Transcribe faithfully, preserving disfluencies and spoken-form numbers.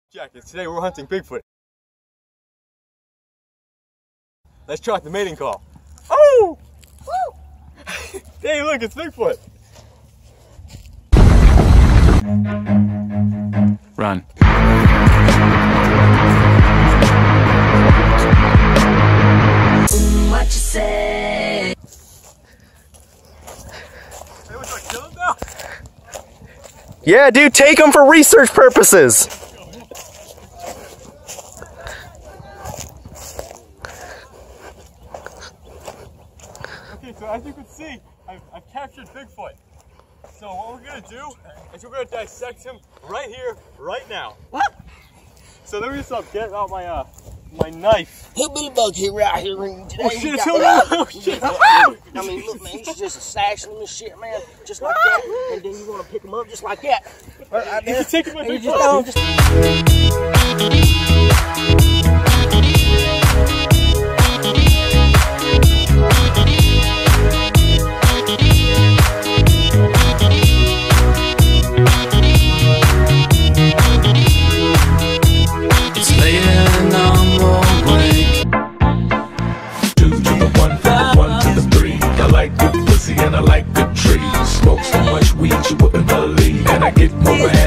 Jackets. Today we're hunting Bigfoot. Let's try the mating call. Oh! Woo! Hey, look, it's Bigfoot. Run. What you say? Hey, what's that, kill him now? Yeah, dude, take them for research purposes. Okay, so as you can see, I've, I've captured Bigfoot. So what we're gonna do is we're gonna dissect him right here, right now. What? So let me just uh, get out my uh my knife. Hillbilly bug here, right here. And today Oh we shit, it's got- hillbilly! Oh shit! I mean, look, man, you should just stash them and shit, man, just like that, and then you want to pick them up just like that. Right there. You're taking my And you Bigfoot. just throw 'em just- It's late and I'm awake. Two to the one, one to the three. I like good pussy and I like good trees. Smoke so much weed you wouldn't believe, and I get more.